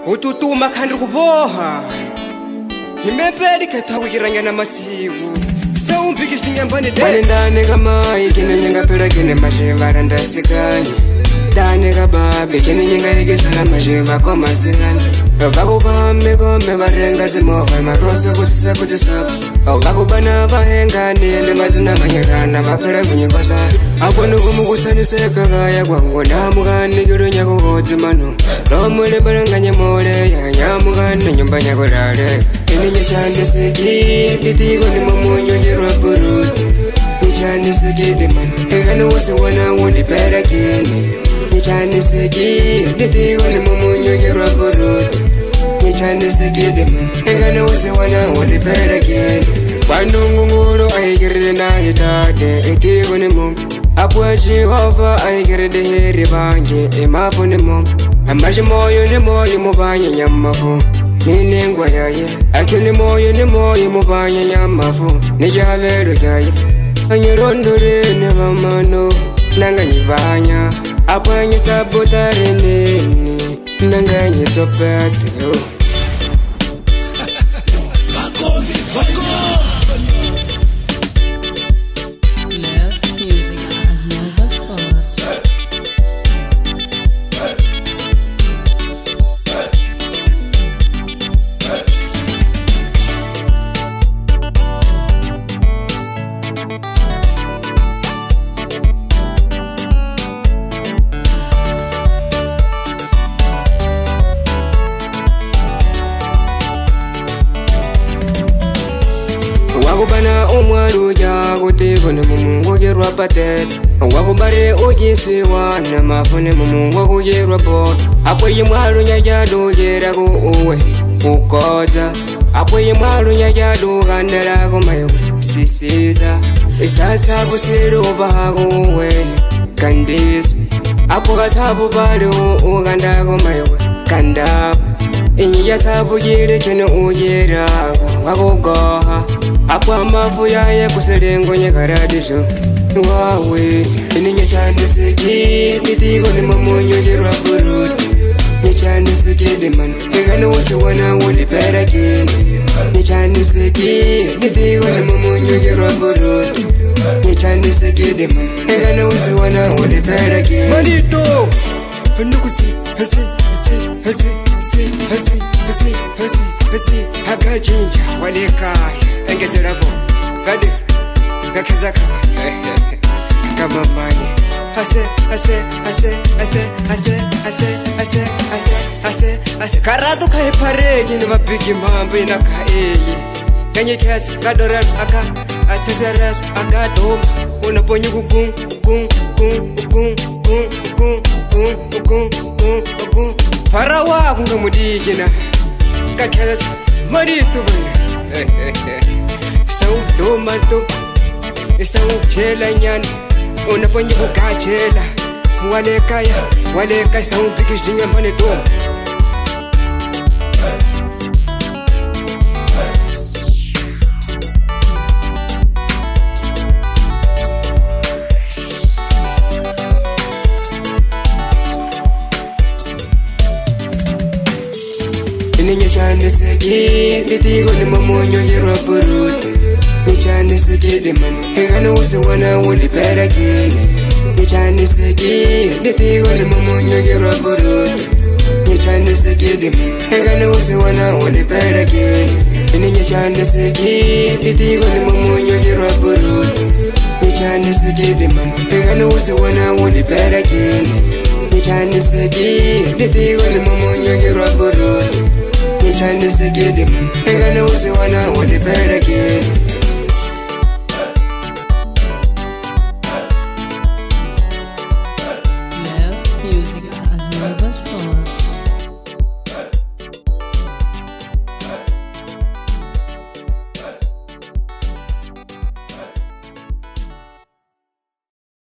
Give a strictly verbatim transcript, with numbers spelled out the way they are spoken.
ututuma kandi kuboha imepedi katawikiranya na masiku saumvikisha nyambani de mane ndane kama ikine nyanga pera kine mashevara ndasikanye ndane kababe kine nyanga ikisana masheva kwa masikanye vakupame kome varenga zimova marose kusisa kuti sapo vakupana vahengani ende mazina manyerana mapera kunyikosa akoni kumukusaniseka kaya kwangu ndamukani nyakuhodzi mano lomule baranganye mole yanyamukani nyumba nyakulale ini nyechandisiki ditiko ni mamunyo jirwapuru nyechandisiki mano ekani wosiwana wulipera kini nyechandisiki ditiko ni mamunyo jirwapuru nyechandisiki mano ekani wosiwana wulipera kini Pandungungulu aikiride na hitate itiko ni mungu Apua Jehova aikiride hiri bange imafu ni mungu Amashi moyo ni moyo mubanye nyamafu Nini ngwa yaye Akini moyo ni moyo mubanye nyamafu Nijavero yaye Anyirondore ni mamano Nanga nyibanya Apua nyisabotare nini Nanga nyitopete Vakombi, vakombi Wakubana umwaluja kutiko ni mumungu kirwa patet Wakubare ujisiwa na mafuni mumungu kujirwa pot Apo yimwalu nyajadu jiraku uwe ukoza Apo yimwalu nyajadu kandela kumayu sisiza Isasa kusiru bahaku uwe kandis Apo kasabu badu ukanda kumayu kandapu Inyi ya sabu jiri kene ujiraku wakugoha Apo amafu yaye kuserengo nyekaradisho Wawe Ini nyechandisiki Ditiko ni mamunyo jirwa buruti Nyechandisiki dimano Ekani wosiwana wulipera kini Nyechandisiki Ditiko ni mamunyo jirwa buruti Nyechandisiki dimano Ekani wosiwana wulipera kini Manito Nukusi Hasi Hasi Hasi Hasi Hasi Hasi Hasi Hakachinja Walekaya Engezerabo Gade Gakeza kama Kama mani Hase Hase Hase Hase Hase Hase Hase Hase Hase Hase Karatu kai paregi ni wapiki mambo inaka eye Kenye kiasi kadoran aka Atseseres aka dom Unaponyi kukung Kung Kung Kung Kung Kung Kung Kung Kung Kung Parawa kunga mudigina Kakeza Maritu baya Sau do malto Isau chela nyani Unaponyi buka chela Wale kaya Wale kaya Sau bikish dunya mani to Ini nyechandisiki Ditiko ni mamunyo jirwa buruti Nyechandisiki dimano Ekani wosiwana wulipera kini Nyechandisiki Ditiko ni mamunyo jirwa buruti Nyechandisiki dimano Ekani wosiwana wulipera kini Ini nyechandisiki Ditiko ni mamunyo jirwa buruti Nyechandisiki dimano Ekani wosiwana wulipera kini Nyechandisiki Ditiko ni mamunyo jirwa buruti Nyechandisiki dimano Ekani wosiwana wulipera kini